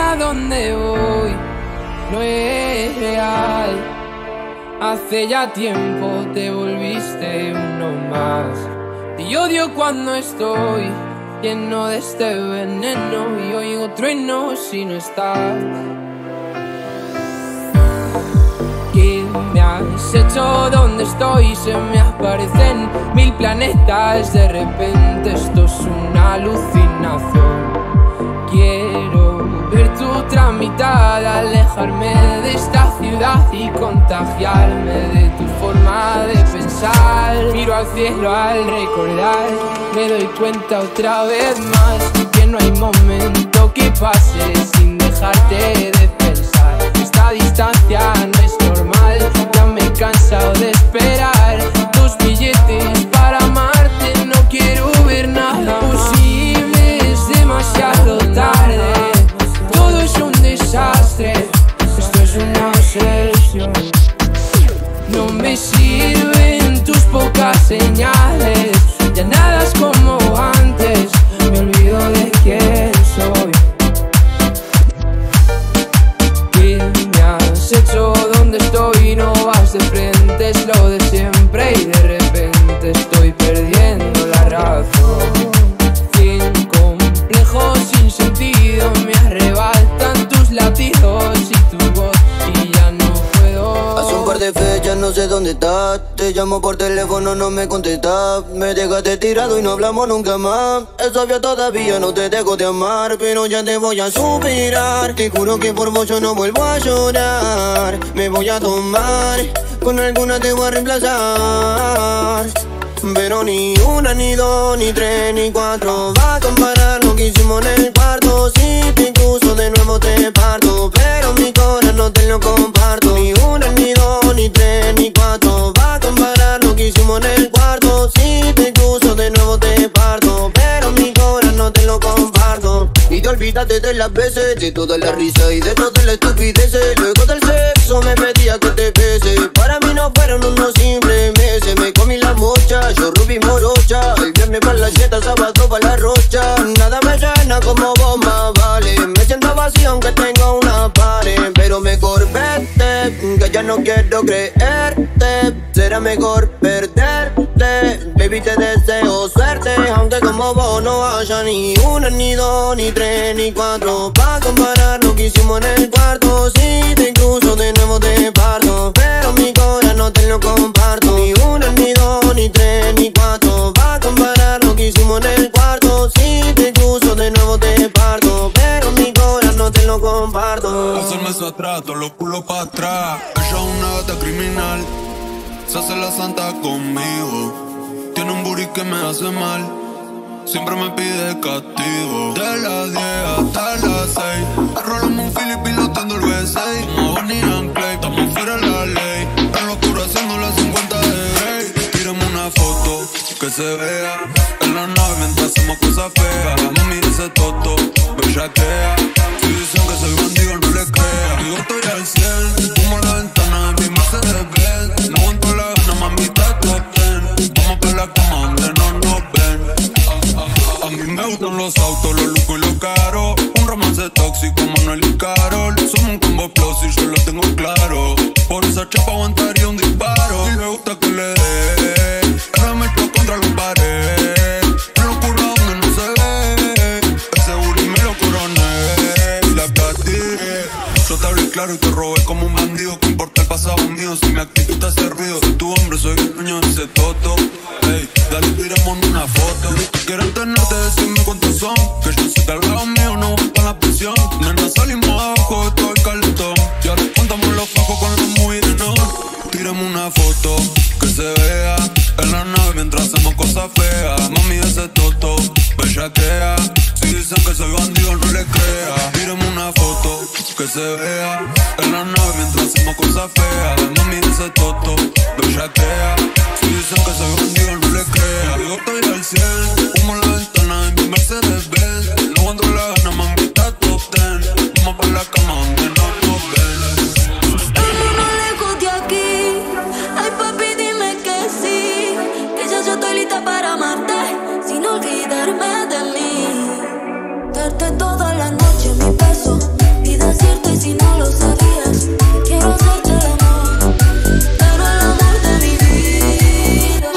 a dónde voy no es real. Hace ya tiempo te volviste uno más. Te odio cuando estoy lleno de este veneno y oigo truenos si no estás. ¿Qué me has hecho? ¿Dónde estoy? Se me aparecen mil planetas. De repente esto es una alucinación. Quiero ver tu otra mitad, alejarme de esta ciudad y contagiarme de tu forma de pensar. Miro al cielo al recordar, me doy cuenta otra vez más que no hay momento que pase sin dejarte de pensar. Esta distancia no es normal, ya me he cansado de esperar tus billetes para amarte. No quiero ver nada posible, es demasiado tarde. Todo es un desastre, esto es una obsesión. No me sirven tus pocas señales, ya nada es como antes, me olvido de quién soy. ¿Qué me has hecho? ¿Dónde estoy? No vas de frente, es lo de siempre y de repente estoy perdiendo la razón. Sin complejos, sin sentido, me arrebatan tus latidos y tu voz y ya no puedo. Hace un par de fechas no sé dónde estás, te llamo por teléfono, no me contestas. Me dejaste tirado y no hablamos nunca más. Es obvio todavía no te dejo de amar, pero ya te voy a superar. Te juro que por vos yo no vuelvo a llorar. Me voy a tomar, con alguna te voy a reemplazar. Pero ni una, ni dos, ni tres, ni cuatro va a comparar lo que hicimos en el cuarto. Si te incluso de nuevo te parto, pero mi corazón no te lo comparto. Ni una, ni dos, ni tres, ni cuatro va a comparar lo que hicimos en el cuarto. Si te incluso de nuevo te parto, pero mi corazón no te lo comparto. Y te olvidaste de las veces, de toda la risa y de todas las estupideces. Luego del sexo me pedía que te pese. Para mí no fueron unos simples meses. Me comí la mocha, yo rubí morocha. El viernes para la sieta, sábado para la rocha. Nada me llena como vos más vale. Me siento vacío aunque tengo una pared. Pero mejor vete, que ya no quiero creerte. Será mejor perderte. Baby, te deseo suerte, aunque como vos no haya ni una, ni dos, ni tres, ni cuatro pa' comparar lo que hicimos en el cuarto. Si te incluso de nuevo te parto, pero mi corazón no te lo comparto. Ni una, ni dos, ni tres, ni cuatro pa' comparar lo que hicimos en el cuarto. Si te incluso de nuevo te parto, pero mi corazón no te lo comparto. Hacerme su atrato, los culos pa' atrás. Ella es una gata criminal, se hace la santa conmigo. Tiene un booty que me hace mal, siempre me pide castigo. De las 10 hasta las 6 arrollamos un Philip pilotando el V6. Como Bonnie and Clyde, estamos fuera de la ley. En lo oscuro haciendo las 50 de Grey. Tírame una foto que se vea en la nave mientras hacemos cosas feas. Mami dice toto, bellaquea. Si dicen que soy bandido no le crea. Yo estoy al 100, fumo la ventana de mi Mercedes Benz. No aguanto la gana, mami, está top 10. Vamos pa' la cama donde no nos ven. A mí me gustan los autos, los lujos y los caros. Un romance tóxico, Manuel y Carol. Somos un combo explosivo, yo lo tengo claro. Por esa chapa aguantaría un disparo. Y le gusta que le dé, ahora me echo contra la pared. En lo oscuro donde no se ve, ese booty me lo coroné y la castigué. Yo te hablé claro y te robé como un bandido. Que importa el pasado mío si mi actitud te ha servido. Soy tu hombre, soy el dueño de ese toto. Ey, dale, tiremos una foto. Si quieren tenerte, decime cuántos son. Que yo sé que al lado mío no aguantan la presión. Nena, salimos abajo de todo el calentón. Y ahora contamos los fajos con los muy de no. Tiremos una foto que se vea en la nave mientras hacemos cosas feas. Mami, ese toto, bellaquea. Si dicen que soy bandido, no le crea. Tiremos una foto que se vea en la nave mientras hacemos cosas feas. Mami, ese toto, bellaquea. Si dicen que soy bandido, no le crea. Yo estoy al 100, fumo la ventana de mi Mercedes Benz. No aguanto la gana, mami, está top 10. Vamos pa' la cama donde no nos ven. Estamos lejos de aquí. Ay, papi, dime que sí. Que ya yo estoy lista para amarte, sin olvidarme de mí. Darte toda la noche mi beso y decirte si no lo sabías. Quiero hacerte el amor, pero el amor de mi vida.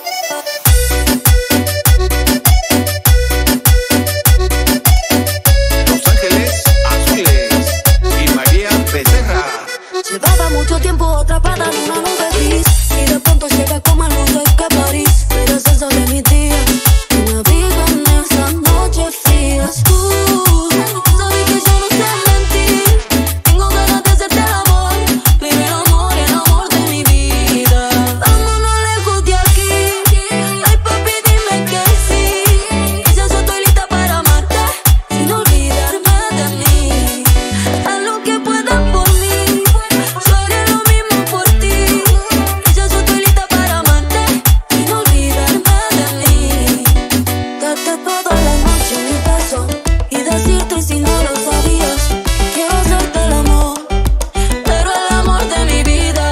Los Ángeles Azules y María Becerra. Llevaba mucho tiempo atrapada en una nube gris y de pronto llega como el mundo es que París. Pero es eso de mi día, que navigo en esas noches frías. Sabes que yo no sé mentir, tengo ganas de hacerte el amor, pero el amor de mi vida. Vámonos lejos de aquí, ay papi dime que sí, que ya yo estoy lista para amarte, sin olvidarme de mí. Haz lo que puedas por mí, yo haré lo mismo por ti, que ya yo estoy lista para amarte, sin olvidarme de mí. Darte toda la noche mi beso y decirte si no lo sabías. Quiero hacerte el amor, pero el amor de mi vida.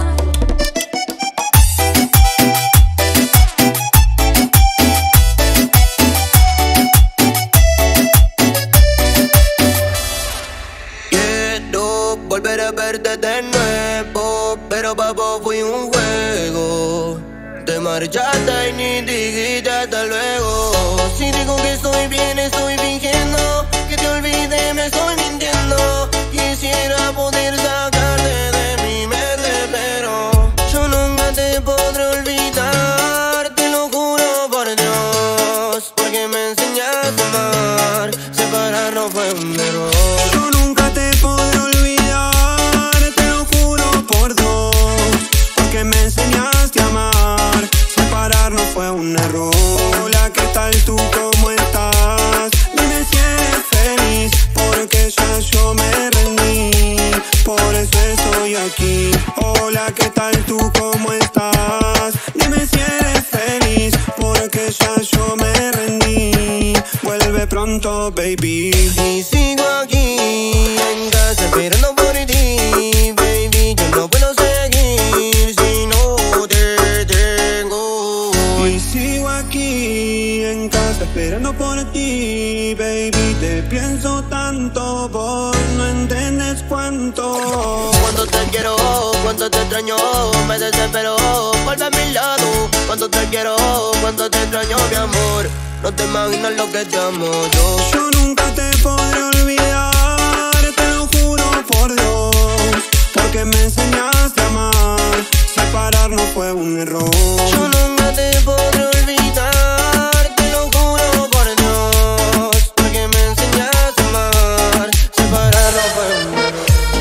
Quiero volver a verte de nuevo, pero papo fui un juego. Te marchaste y ni dijiste hasta luego. Si digo que estoy bien, estoy fingiendo. Que te olvide, me estoy mintiendo. Quisiera poder sacarte de mi mente, pero yo nunca te podré olvidar. Te lo juro por Dios, porque me enseñaste a amar. Separarnos fue un error. Yo nunca te podré olvidar, te lo juro por Dios, porque me enseñaste a amar. Separarnos fue un error. Hola, ¿qué tal tú? ¿Cómo estás? Dime si eres feliz, porque ya yo me rendí. Por eso estoy aquí. Hola, ¿qué tal tú? ¿Cómo estás? Dime si eres feliz, porque ya yo me rendí. Vuelve pronto, baby. Y sigo aquí en casa esperando por ti, baby. Yo no puedo seguir si no te tengo. Y sigo aquí en casa esperando por ti, baby. Te pienso tanto, vos no entiendes cuánto. Cuando te quiero, cuando te extraño, me desespero. Vuelve a mi lado. Cuando te quiero, cuando te extraño, mi amor. No te imaginas lo que te amo yo. Yo nunca te podré olvidar, te lo juro por Dios, porque me enseñaste a amar. Separarnos fue un error. Yo nunca te podré olvidar, te lo juro por Dios, porque me enseñaste a amar. Separarnos fue un error.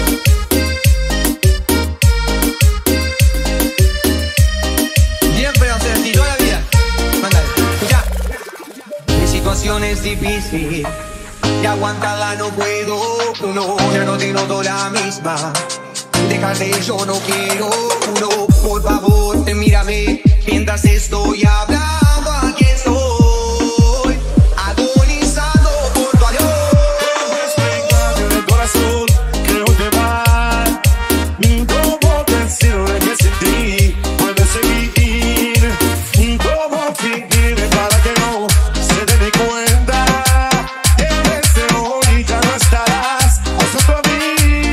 Siempre hacer así toda la vida. Mándale, ya. Mi situación es difícil y aguantarla no puedo. No, ya no te noto la misma. Déjate, yo no quiero. No, por favor, mírame mientras estoy hablando. Aquí estoy agonizando por tu adiós. En el corazón que hoy te va. ¿Cómo decirle que sin ti puedes seguir? ¿Cómo fingir para que no se dé cuenta? Desde hoy ya no estarás junto a mí.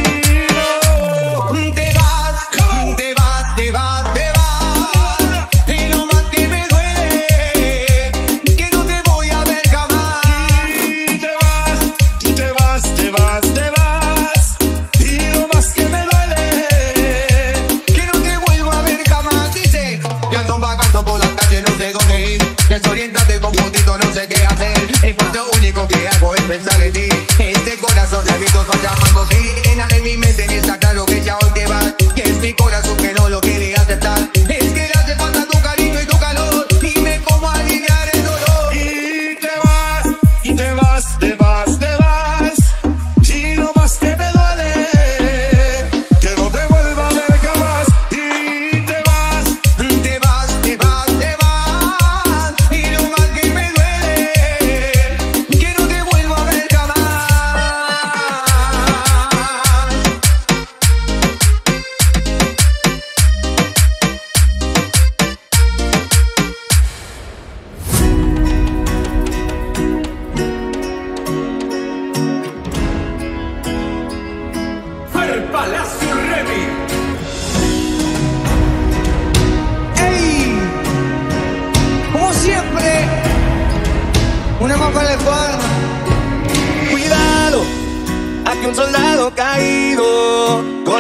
Te vas, te vas, te vas, te vas. Y lo más que me duele, que no te voy a ver jamás. Y te vas, te vas, te vas, te vas. Y lo más que me duele. Que no te vuelvo a ver jamás. Dice, yo ando vagando por la calle, no sé dónde ir. Desoriéntate, confundido, no sé qué hacer. Y pues lo único que hago es pensar en ti. Este corazón de gritos va llamando sirena en mi mente y está claro que ya hoy te vas. Que es mi corazón que no lo quiere aceptar. Es que le hace falta tu cariño y tu calor. Dime cómo aliviar el dolor. Y te vas, y te vas, te vas, te vas. Y lo más que me duele, que no te vuelva a ver jamás. Y te vas, Te vas, te vas, te vas. Y lo más que me duele, que no te vuelvo a ver jamás.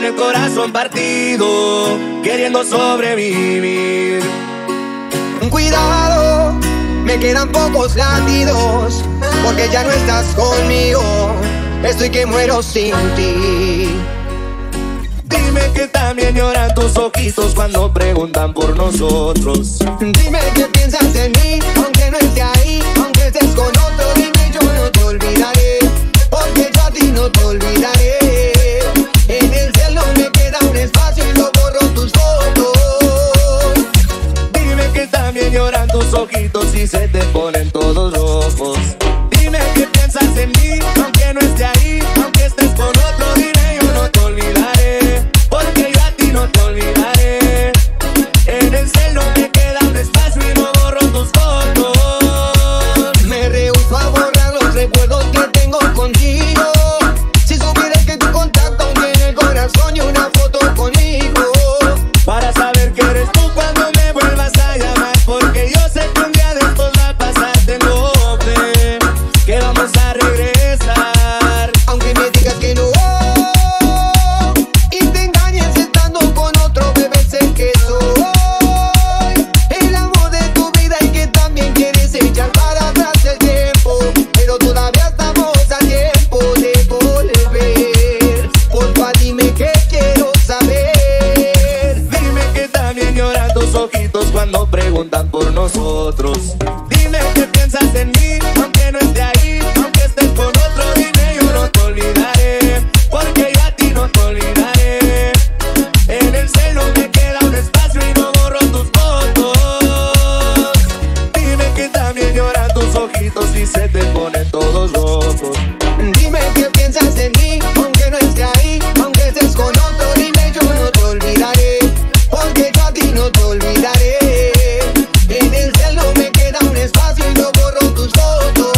el corazón partido, queriendo sobrevivir. Cuidado, me quedan pocos latidos, porque ya no estás conmigo, estoy que muero sin ti. Dime que también lloran tus ojitos cuando preguntan por nosotros. Dime que piensas en mí, aunque no esté ahí, aunque estés con otro. Dime yo no te olvidaré, porque yo a ti no te olvidaré. En el cielo me queda un espacio y lo borro tus fotos. Dime que también lloran tus ojitos y se te ponen todos rojos. Dime que piensas en mí, aunque no esté ahí, aunque estés con otro. Dime yo no te olvidaré, porque yo a ti no te olvidaré. En el cielo me queda un espacio y no borro tus fotos. Me rehúso a borrar los recuerdos que tengo contigo. Si supieras que tu contacto aunque en el corazón y una foto conmigo, para saber que eres tú cuando me vuelvas a llamar, porque yo sé que un día de estos va a pasarte el doble, que vamos a regresar. aunque me digas que no, y te engañes estando con otro, bebé, sé que soy el amor de tu vida y que también quieres echar para atrás el tiempo, pero todavía estamos a tiempo de volver. Porfa, dime que quiero saber. Dime que también lloran tus ojitos cuando preguntan por nosotros. Dime que piensas en mí, aunque no esté ahí, aunque estés con otro. Dime yo no te olvidaré, porque yo a ti no te olvidaré. En el cielo me queda un espacio y no borro tus fotos. Dime que también lloran tus ojitos y se te ponen todos rojos. Dime que piensas en mí, aunque no esté ahí, aunque estés con otro. Dime yo no te olvidaré, porque yo a ti no te olvidaré. En el cielo me queda un espacio y no borro tus fotos.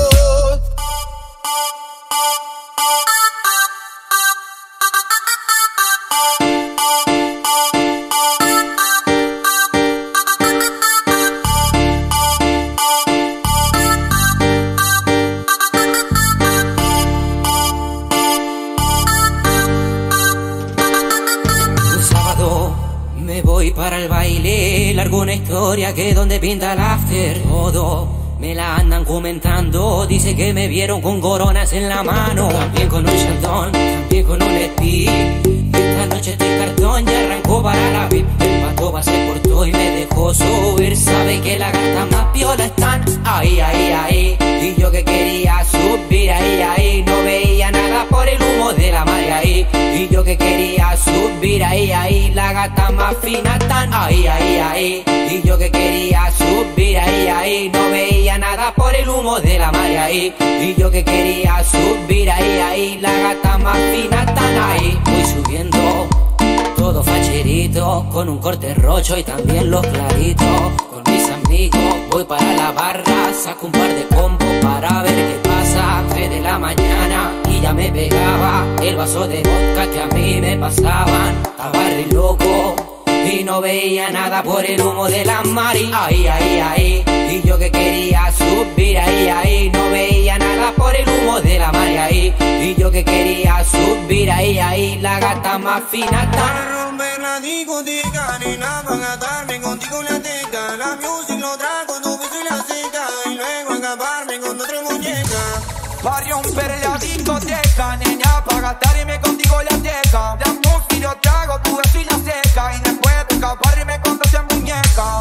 Un sábado me voy para el baile, largo una historia que donde pinta el after. Todo me la andan comentando, dice que me vieron con coronas en la mano, también con un chantón, también con un speed. Esta noche estoy cartón y arrancó para la VIP. El pato se cortó y me dejó subir, sabe que la gata más piola están ahí, ahí, ahí. Y yo que quería subir ahí, ahí, no veía nada por el humo de la madre ahí. Y yo que quería subir ahí, ahí, la gata más fina están ahí, ahí, ahí. Y yo que quería subir ahí, ahí, no veía nada por el humo de la madre ahí. Y yo que quería subir ahí, ahí, la gata más fina están ahí. Voy subiendo todo facherito, con un corte rocho y también los claritos. Con mis amigos voy para la barra, saco un par de combos para ver qué pasa. 3 de la mañana y ya me pegaba el vaso de vodka que a mí me pasaban. Estaba re loco y no veía nada por el humo de la mari. Ahí, ahí, ahí. Y yo que quería subir ahí, ahí, no veía nada por el humo de la mari ahí. Y yo que quería subir ahí, ahí, la gata más fina está. Para romper la discoteca, nena, para atarme contigo la teca. La music lo trago, tu beso y la seca. Y luego acabarme con otra muñeca. Para romper la discoteca, nena, para gastarme contigo la teca. La música yo trago, tu beso y la seca. Y después de escaparme con otra muñeca.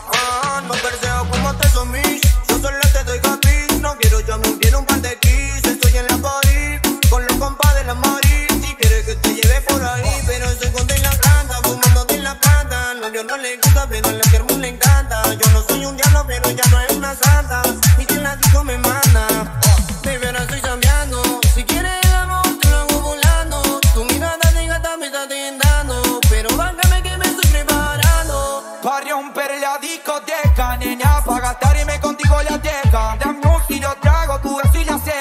No perseo como te son mis. Yo solo te doy capiz. No quiero llamar, quiero un par de kiss. Estoy en la party con los compas de la Mari. Si quieres que te lleve por ahí, pero estoy con de la planta, fumando de la planta. No, yo no le gusta, pero a la que le encanta. Yo no soy un diablo, pero ya no es una santa. Y si la disco me manda, baby, ahora estoy cambiando. Si quieres el amor, te lo hago volando. Tu mirada de gata me está tentando, pero bájame que me estoy preparando. Para romper la discoteca, nena, para gastarme contigo la teca. La música yo trago, tu beso y la seca.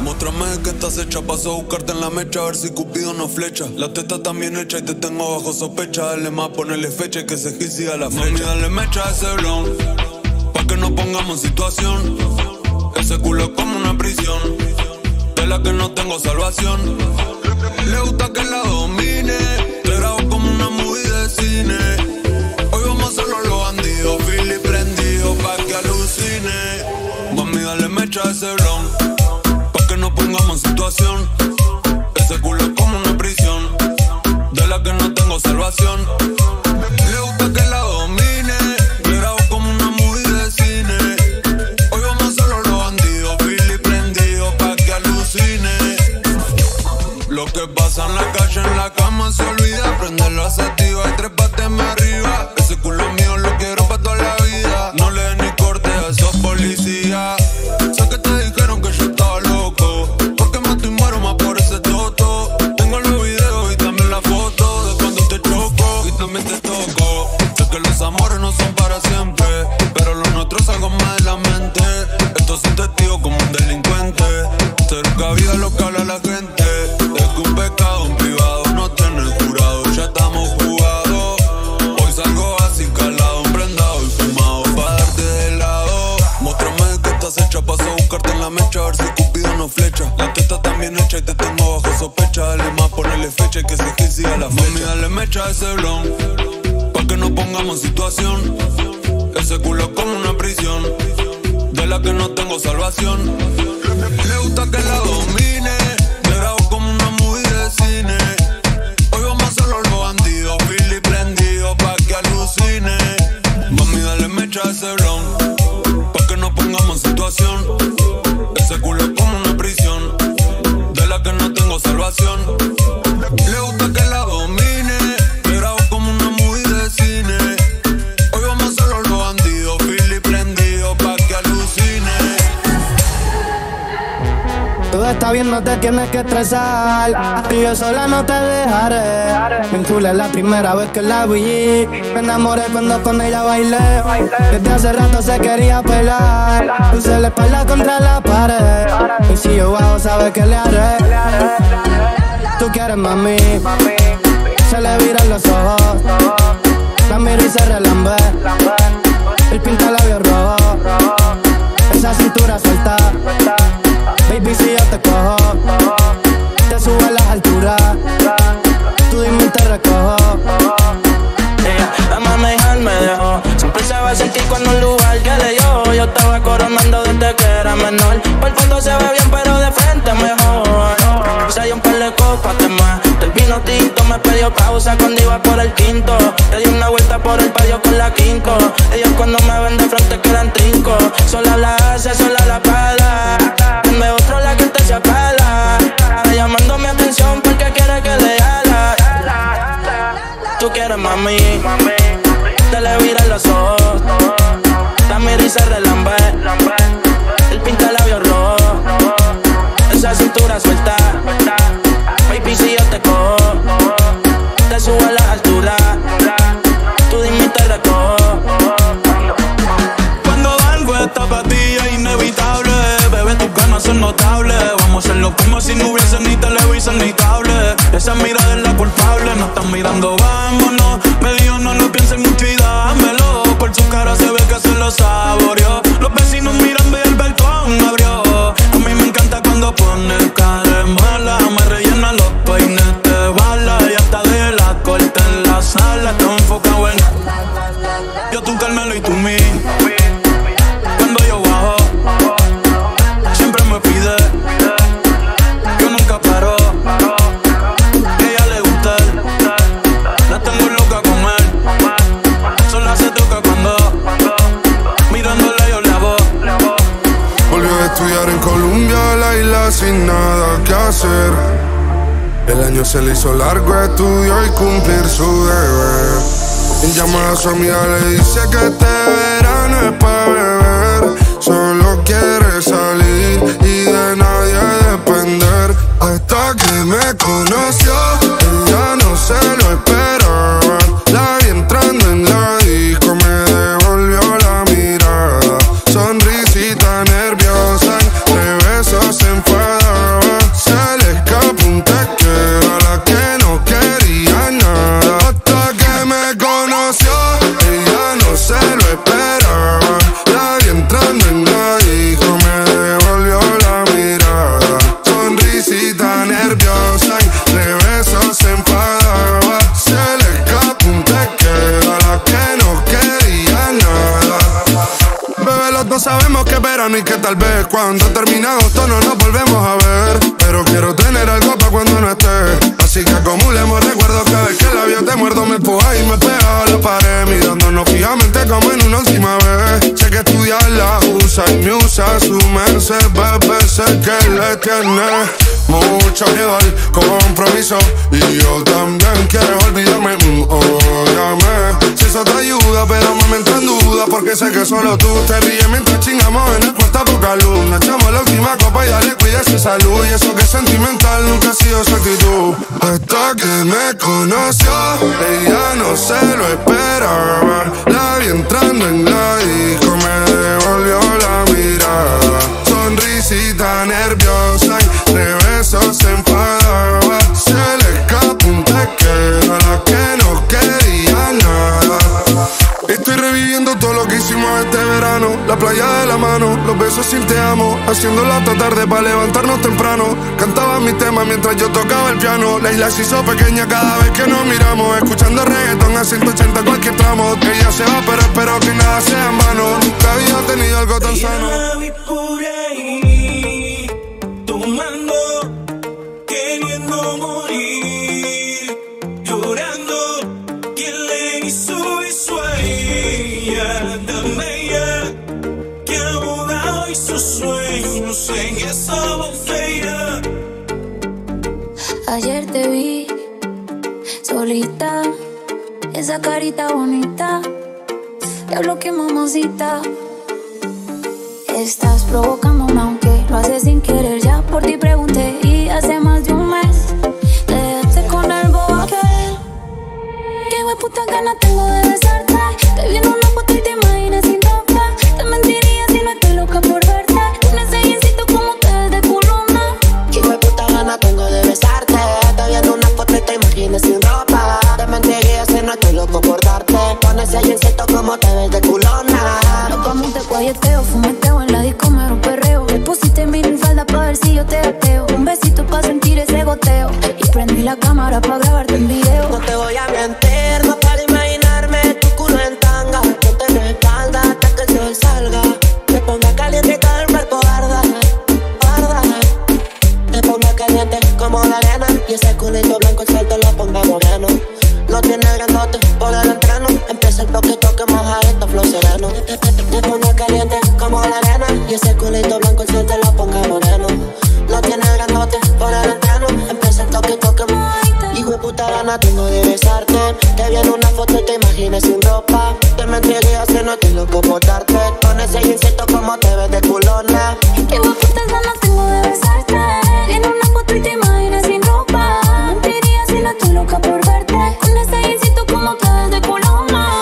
Muéstrame que estás hecha, paso a buscarte en la mecha, a ver si Cupido no flecha. La teta también hecha y te tengo bajo sospecha. Dale más, ponele fecha y que ese hit siga la flecha. Mami, dale mecha a ese blon, pa' que nos pongamos en situación. Ese culo es como una prisión, de la que no tengo salvación. Le gusta que la domine, te grabo como una movie de cine. Hoy vamos a hacerlo los bandidos, Philly prendido pa' que alucine. Mami, dale mecha a ese blon, que nos pongamos en situación. Ese culo es como una prisión, de la que no tengo salvación. Le gusta que la domine, le grabo como una movie de cine. Hoy vamos a hacerlo los bandidos, Philly prendido pa' que alucine. Lo que pasa en la calle, en la cama se olvida. Prende la sativa y trépateme arriba. Ese culo mío lo quiero pa' toda la vida. No le den ni corte a esos policías. Sé que te dijeron que yo estaba loco, porque mato y muero más por ese toto. Tengo los videos y también la foto de cuando te choco y también te toco. Sé que los amores no son para siempre, pero lo nuestro es algo más de la mente. Esto es un testigo como un delincuente. Ser cabida lo que habla la gente. Es que un pecado en privado no tiene jurado. Ya estamos jugados. Hoy salgo así calado, emprendado y fumado pa' darte de lado. Muéstrame que estás hecha, paso a buscarte en la mecha, a ver si Cupido no flecha. La teta también hecha y te tengo bajo sospecha. Dale más, ponele fecha y que ese hit siga la flecha. Mami, dale mecha a ese blon, pa' que nos pongamos en situación. Ese culo es como una prisión, de la que no tengo salvación. Le gusta que la domine, le grabo como una movie de cine. Hoy vamos a hacerlo los bandidos, Philly prendido pa' que alucine. Mami, dale mecha a ese blon, pa' que nos pongamos en situación. Ese culo es como una prisión, de la que no tengo salvación. Le gusta que la domine, le grabo como una movie de cine. Hoy vamos a hacerlo los bandidos, Philly prendido pa' que alucine. Todo está bien, no te tienes que estresar. Y yo sola no te dejaré. Me enchulé la primera vez que la vi. Me enamoré cuando con ella bailé. Desde hace rato se quería pelar. Puse la espalda contra la pared. Y si yo bajo, sabes que le haré. Tú quieres mami, se le viran los ojos. La miro y se relambe. El pinta labios rojo. Esa cintura suelta. Baby, si yo te cojo, te subo a las alturas. Tú dime y te recojo. La mami me dejó. Siempre se va a sentir cuando un lugar que le dio. Yo estaba coronando desde que era menor. Por el fondo se ve bien, pero de frente mejor. Se dio un par de copas de más. Del vino tinto me pidió pausa cuando iba por el quinto. Le di una vuelta por el patio con la quinco. Ellos cuando me ven de frente quedan trinco. Sola la hace, sola la paga. Dame otro la que te se apela. Está llamando mi atención porque quiere que le haga. Tú quieres mami, te le viran los ojos. La mira y se relambe. El pinta labios rojo. Esa cintura suelta. Baby, si yo te cojo, te subo a la altura. Tú dime y te recojo. Cuando algo está para ti es inevitable. Bebé, tus ganas son notables. Vamos a hacerlo como si no hubiese ni televisor ni cable. Esa mirada es la culpable. No están mirando, vámonos. Me dijo no lo pienses mucho y dámelo. Por su cara se ve que se lo saboreó. Los vecinos mirando y el balcón abrió. A mí me encanta cuando pone cara de mala. Me rellena los peines de bala. Y hasta de la corte en la sala. Estoy enfocado en yo, tú, Carmelo y tú, mí. Cuando yo bajo, siempre me pide. Yo nunca paro. Ella le gusta, la tengo loca con él. Sola se toca cuando mirándole yo la voz. Volvió a estudiar en Colombia, la isla sin nada que hacer. El año se le hizo largo, estudió y cumplir su deber. En llamada a su amiga le dice que este verano es pa' beber. Solo quiere salir y de nadie depender. Hasta que me conoció, ella no se lo esperaba. La vi entrando en la disco, me devolvió la mirada. Sonrisita nerviosa, entre besos enfadada. verano y que tal vez cuando termine agosto no nos volvemos a ver. Pero quiero tener algo pa' cuando no estés. Así que acumulemos recuerdos cada vez que el labio te muerdo. Me empuja y me pega a la pared, mirándonos fijamente como en una última vez. Sé que estudiar la usa y me usa su merced, bebé, sé que le tiene mucho miedo al compromiso. Y yo también quiero olvidarme, óyame. Si eso te ayuda, pero me entra en duda, porque sé que solo tú te ríes mientras chingamos en el puesta poca luz. Nos echamos la última copa y dale, cuide su salud. Y eso que es sentimental nunca ha sido su actitud. Hasta que me conoció, ella no se lo esperaba. La vi entrando en la disco, me devolvió la mirada. Sonrisita nerviosa y de besos se enfadaba. Se le escapó un te quiero a la que no quería nada. Estoy reviviendo todo lo que hicimos este verano. La playa de la mano, los besos sin te amo. Haciéndolo hasta tarde para levantarnos temprano. Cantaba mi tema mientras yo tocaba el piano. La isla se hizo pequeña cada vez que nos miramos. Escuchando reggaetón a 180 cualquier tramo. Ella se va pero espero que nada sea en vano. Nunca había tenido algo tan sano. La vi por ahí, tomando, queriendo morir, llorando. ¿Quién le hizo eso a ella? Tan bella, que ha ahogado y sus sueños en esa botella. Ayer te vi solita, esa carita bonita. Diablo, qué mamacita. Estás provocándome aunque lo haces sin querer. Ya por ti pregunté y hace más de un mes te dejaste con el bobo aquel. Qué hueputa gana tengo de besarte. Te vi en una foto y te imaginas sin ropa. Te mentiría si no estoy loca por verte. Un ensayecito como te ves de culona. Qué hueputa gana tengo de besarte. Te vi en una foto y te imaginas sin ropa. Te mentiría si no estoy loco por darte. Con ese insecto como te ves de culona. Loca, monte, guayeteo, fumeteo. En la disco me un perreo. Le pusiste mini falda pa' ver si yo te ateo. Un besito pa' sentir ese goteo. Y prendí la cámara pa' grabarte en video. No te voy a mentir, no para imaginarme tu culo en tanga. Que te respalda hasta que el sol salga. Me ponga caliente y todo el cuerpo arda, arda. Me ponga caliente como la arena. Y ese culito blanco el sol te lo ponga moreno. No tiene grandote por el entreno. Empieza el poquito que moja esto flow sereno. Me ponga caliente como la arena. Y ese culito blanco el sol te lo ponga moreno. No tiene grandote por el entreno. Empieza el toquito que moja. Hijo de puta gana tengo de besarte. Te vi en una foto y te imaginas sin ropa. Te mentiría si no estoy loco por darte. Con ese insecto como te ves de culona. Qué hueputas ganas tengo de besarte. Vi en una foto y te imaginas sin ropa. Te mentiría si no estoy loca por verte. Con ese insecto como te ves de culona.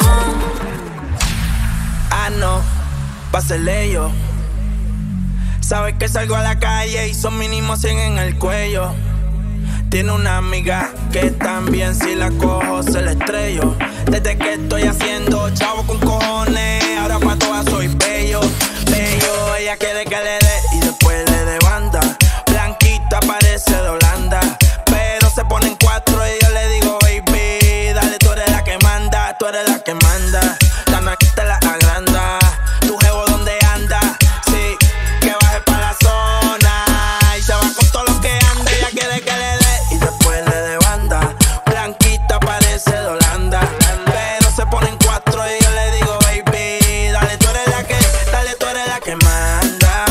Ah, no, pásele yo. Sabes que salgo a la calle y son mínimo 100 en el cuello. Tiene una amiga que también si la cojo se la estrello. Desde que estoy haciendo chavo con cojones, ahora pa' todas soy bello, bello. Ella quiere que le dé y después le dé banda. Blanquita parece de Holanda, pero se ponen cuatro y yo le digo baby, dale, tú eres la que manda, tú eres la que manda. La naquita la agranda, tu jevo donde anda, sí, que baje pa' la zona y se va con todo lo que anda. Ella quiere que le dé y después le dé banda. Blanquita parece de Holanda, pero se ponen cuatro y yo le digo baby, dale, tú eres la que manda.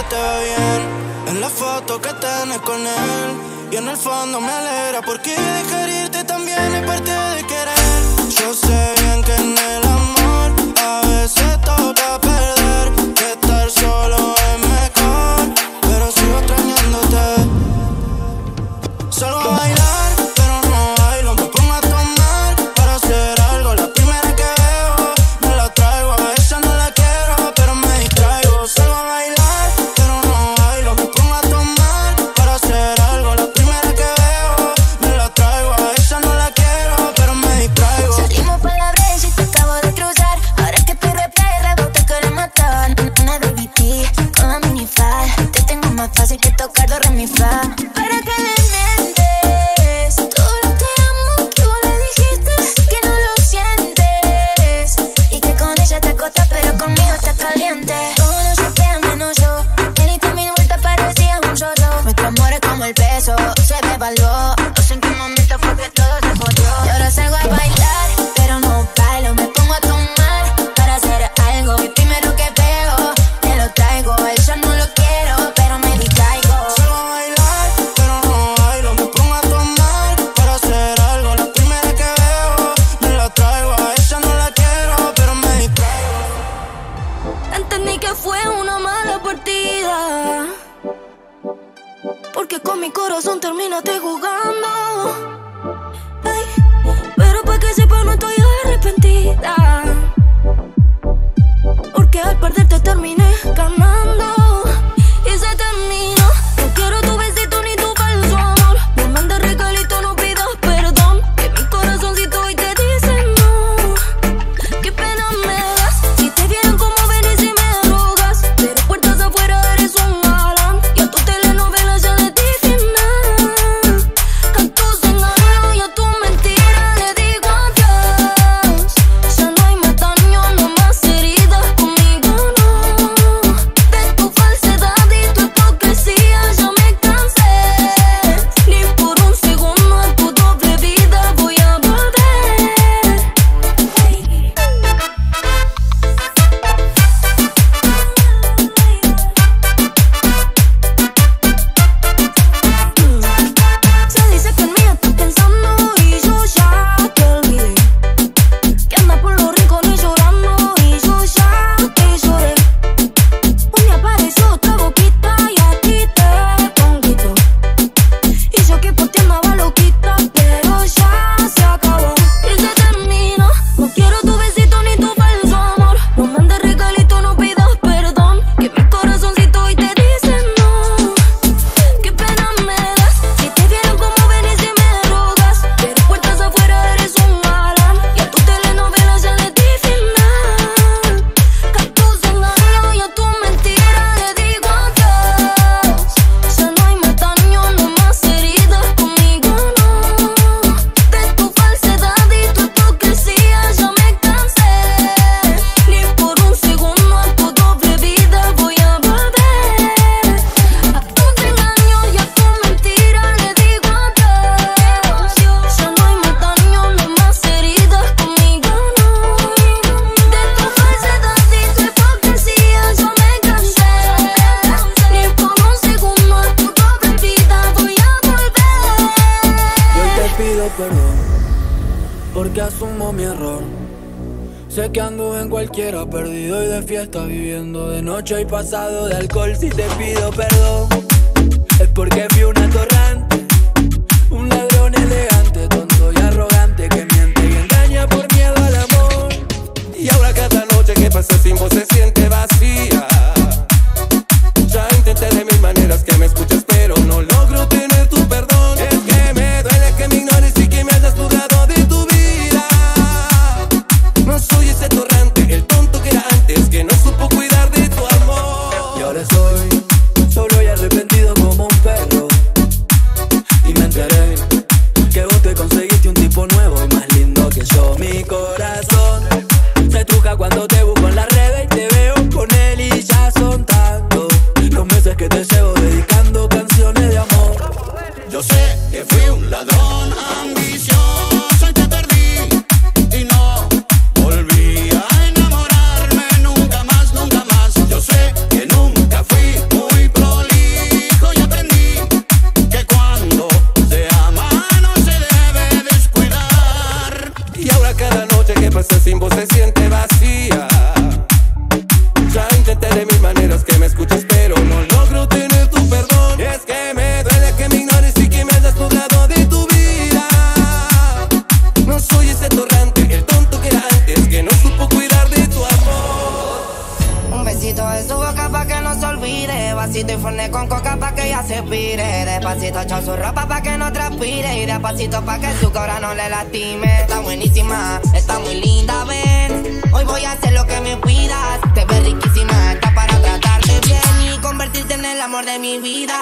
te ve bien en la foto que tenés con él. Y en el fondo me alegra porque dejar irte también es parte de querer. Yo sé bien que en el amor a veces toca perder, que estar solo es mejor, pero sigo extrañándote. Salgo a bailar, pero no bailo, me pongo a tomar para hacer algo. La primera que veo, me la traigo, a ella no la quiero, pero me distraigo. Salgo a bailar, pero no bailo, me pongo a tomar para hacer algo. La primera que veo, me la traigo, a ella no la quiero, pero me distraigo. Salimos pa' la brecha y te acabo de cruzar. Ahora que tu replay rebote quiero matar. Una baby T con la minifal, te tengo más fácil que tocar do re mi fa. Para que le mentes todo lo te amo que vos le dijiste que no lo sientes y que con ella te acostas pero conmigo estás caliente. Todos nos chopean menos yo, en esta mi vuelta parecía un yo-yo. Nuestro amor es como el peso, se devaluó. No sé en qué momento fue que todo se jodió. Y ahora salgo a bailar, pero no bailo, me pongo a tomar para hacer algo. Y primero que veo, te lo traigo. A ella no lo quiero, pero me distraigo. Salgo a bailar, pero no bailo, me pongo a tomar para hacer algo. La primera que veo, me la traigo, a ella no la quiero, pero me distraigo. Entendí que fue una mala partida, porque con mi corazón terminaste jugando. Ay, pero pa' que sepa no estoy arrepentida, porque al perderte terminé ganando. Y se terminó. No quiero tu besito ni tu falso amor. No mandes regalito, no pidas perdón, que mi corazoncito hoy te dice no. Qué pena me das si te vieron como venís y me rogas, pero puertas afuera eres un galán y a tu telenovela ya le di final. A tus engaños y a tu mentira le digo adiós. Ya no hay más daño, no más heridas, conmigo no. De tu falsedad y tu hipocresía ya me cansé. Ni por un segundo a tu doble vida voy a volver. Se dice que en mí estás pensando y yo ya te olvidé, que andas por los rincones llorando y yo ya te lloré. Un día apareció otra boquita y a ti te conquistó, y yo que por ti andaba loquita, pero ya se acabó. Y se terminó. No quiero tu besito ni tu falso amor. No mandes regalito, no pidas perdón, que mi corazoncito hoy te dice no. Qué pena me das si te vieron como venís y me rogas, pero puertas afuera eres un galán y a tu telenovela ya le di final. A tus engaños y a tu mentira le digo adiós. Ya no hay más daño, no más heridas, conmigo no. De tu falsedad y tu hipocresía ya me cansé. Ni por un segundo a tu doble vida voy a volver. A tus engaños y a tu mentira le digo adiós. Ya no hay más daño, no más heridas, conmigo no. De tu falsedad y tu hipocresía ya me cansé. Ni por un segundo a tu doble vida voy a volver. Y hoy te pido perdón, porque asumo mi error. Sé que ando en cualquiera, perdido y de fiesta, viviendo de noche y pasado de alcohol. Si te pido perdón, es porque fui un atorrante, un ladrón elegante, tonto y arrogante, que miente y engaña por miedo al amor. Y ahora cada noche que pasa sin vos se siente vacía. Ya intenté de mil maneras que me escuches, pero no logro tener tu perdón. Es que me duele que me ignores y que me hayas burlado de tu vida. No soy ese torrante, el tonto que era antes, que no supo cuidar de tu amor. Y ahora soy solo y arrepentido como un perro, y me enteré que vos te conseguiste un tipo nuevo y más lindo que yo. Mi corazón se truca cuando te busco en las redes y te veo por explicarte de mil maneras que me escuches, pero no logro tener tu perdón. Es que me duele que me ignores y que me hayas burlado de tu vida. No soy ese torrante, el tonto que era antes, que no supo cuidar de tu amor. Un besito de su boca pa' que no se olvide. Vasito y forne con coca pa' que ella se pire. Despacito echó su ropa pa' que no transpire. Y despacito pa' que su cobra no le lastime. Está buenísima, está muy linda, ven. Hoy voy a hacer lo que me pidas. Te ves riquísima, está para tratarte bien y convertirte en el amor de mi vida.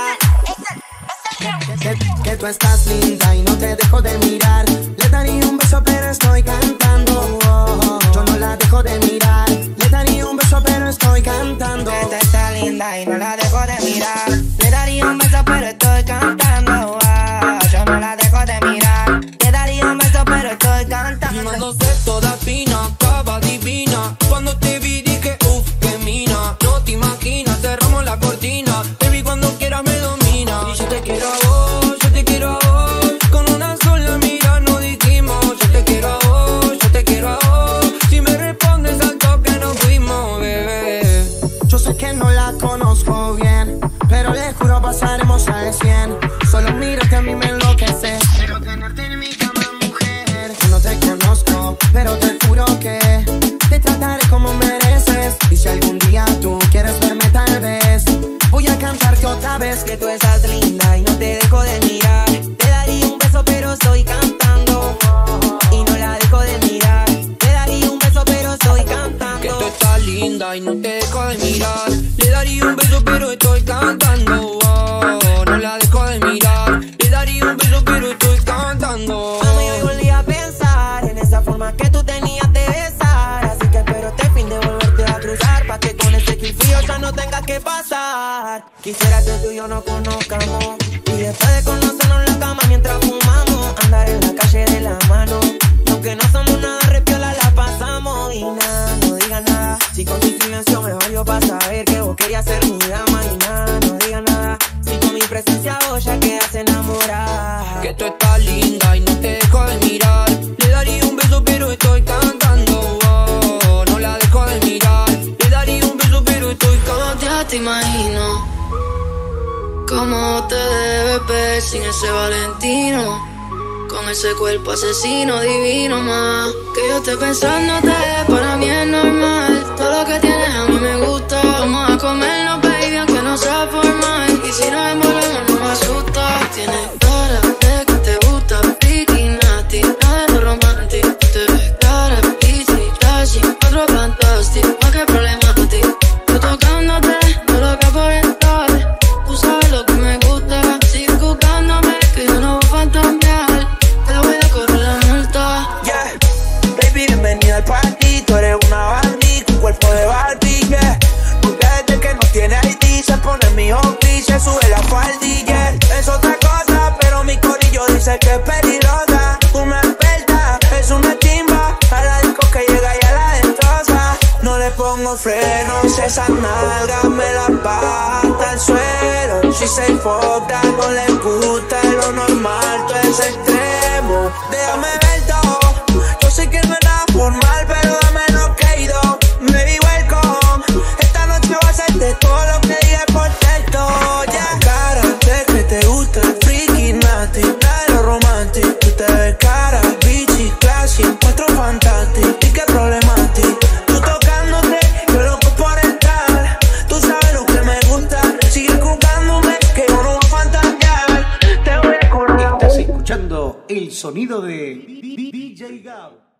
Que tú estás linda y no te dejo de mirar. Le daría un beso pero estoy cantando. Yo no la dejo de mirar. Le daría un beso pero estoy cantando. Que tú estás linda y no la dejo de mirar. Le daría un beso pero estoy cantando. Yo no la dejo de mirar. Le daría un beso pero estoy cantando. Quemándose toda fina, estaba divina. Cuando te vi dije, uff, qué mina. No te imaginas, cerramos la cortina. Te vi cuando quieras me domina. Y yo te quiero a vos, yo te quiero a vos. Con una sola mira nos dijimos. Yo te quiero a vos, yo te quiero a vos. Si me respondes al toque nos fuimos, bebé. Yo sé que no la conozco bien, pero le juro pasaremos al 100. Solo mírate a mí me enloquece. Quiero tenerte en mi cama, mujer. No te conozco, pero te juro que te trataré como mereces. Y si algún día tú quieres verme tal vez, voy a cantarte otra vez. Que tú estás linda y no te dejo de mirar. Te daría un beso pero estoy cantando. Y no la dejo de mirar. Te daría un beso pero estoy cantando. Que tú estás linda y no te dejo de mirar. Le daría un beso pero estoy cantando. No la dejo de mirar. Le daría un beso pero estoy cantando. Mami, hoy volví a pensar en esa forma que tú tenías de besar. Así que espero este fin de volverte a cruzar, pa' que con ese kill frío ya no tengas que pasar. Quisiera que tú y yo nos conozcamos, y después de conocernos en la cama mientras fumamos, andar en la calle de la mano. Aunque no somos nada, repiola la pasamos. Y nada, no digas nada. Si con tu silencio me valió pa' saber que vos querías ser mi dama. Y nada, no digas nada. Si con mi presencia vos ya quedas enamorada. Que tú estás linda y no te dejo de mirar. Le daría un beso pero estoy cantando. No la dejo de mirar. Le daría un beso pero estoy cantando. Ya te imagino cómo te debes ver sin ese Valentino, con ese cuerpo asesino divino más. Que yo esté pensándote, para mí es normal. Todo lo que tienes a mí me gusta. Vamos a comernos, baby, aunque no sea formal. Y si nos envolvemos no me asusta. Tienes cara de que te gusta, pretty nasty, nada de lo romántico. Te ves cara, easy, flashy, otro fantástico. ¿Para qué problemático? Yo tocándote, no lo que por estar. Tú sabes lo que me gusta. Sigue buscándome, que yo no voy a fantasear. Te voy a correr la multa. Yeah, baby, bienvenida al party. Tú eres una Barbie, con cuerpo de Barbie, yeah. Porque desde que no tiene ID se pone mi hockey, se sube la faldilla. Es otra cosa, pero mi corillo dice que es peligrosa. Una experta, es una chimba. A la disco que llega y a la destroza. No le pongo frenos, esas nalgas me las baja hasta el suelo. Si se enfoca, no le gusta lo normal, todo es extremo. Déjame ver todo, yo sé que no es nada formal, pero dame lo que he ido. Baby, welcome, esta noche va a ser de todo lo que dije por texto. Yeah. Cara de que te gusta, freaky, nasty, nada de lo romántico. Tú te ves cara, bitchy, classy, encuentro fantástico. Y qué problemático, tú tocándote, yo loco por entrar. Tú sabes lo que me gusta, sigue jugándome, que yo no voy a fantasear. Te voy a correr. Estás escuchando el sonido de DJ Gao.